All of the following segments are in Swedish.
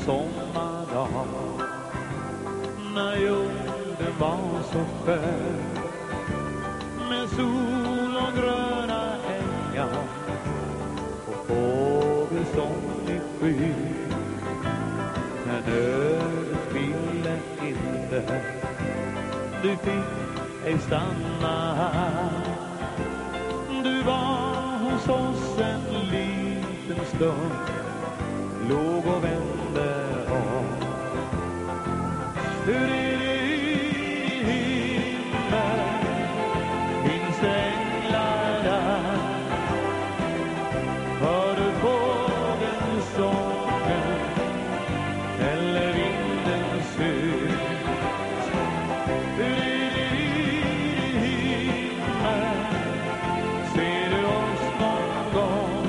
sommardag när jorden var så skön med sol och gröna ängar och fågelsång i sky. Men ödet ville inte, du fick ej stanna här. Du var hos oss en liten stund, låg och vände om. Hur är det i himmel? Finns det änglar där? Hör du fågelsången eller vindens sus? Hur är det i himmel? Ser du oss någon gång?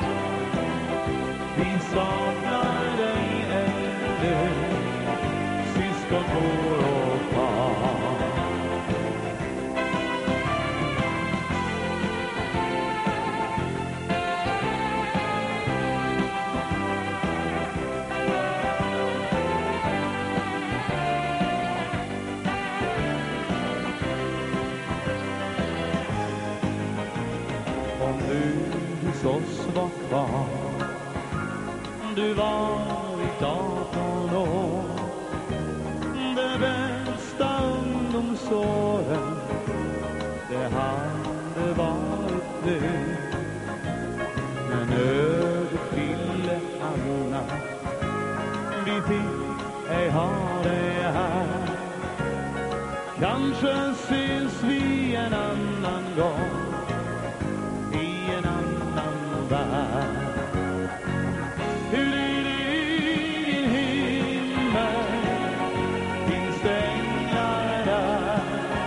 Vi saknar dig ännu, syskon, mor och far. Om du hos oss var kvar, du var i 18 år, det bästa ungdomsåren, det hade varit nu. Men ödet ville annat, vi fick ej ha det här. Kanske ses vi en annan gång i en annan värld. Hur är det i din himmel? Finns det änglar där?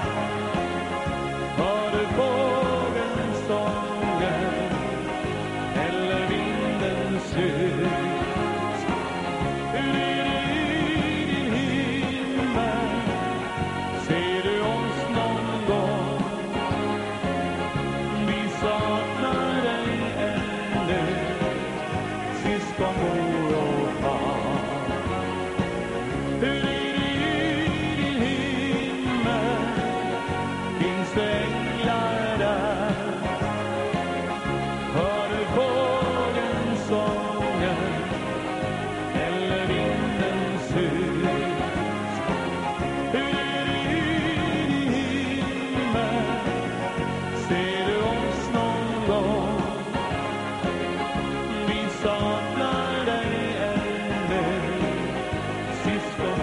Hör du fågelsången eller vindens sus? Hur är det i din himmel? Ser du oss någon gång? Vi saknar dig ännu, syskon, mor och far. Hur är det i din himmel? Finns det änglar där? Hör du fågelsången eller vindens sus? Hur är det i din himmel? Ser du oss någon gång? Vi saknar dig ännu, syskon,